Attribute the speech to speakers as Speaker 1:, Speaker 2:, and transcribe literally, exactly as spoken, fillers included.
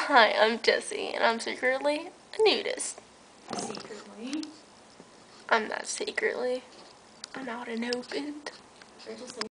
Speaker 1: Hi, I'm Jessie, and I'm secretly a nudist.
Speaker 2: Secretly?
Speaker 1: I'm not secretly. I'm out and open.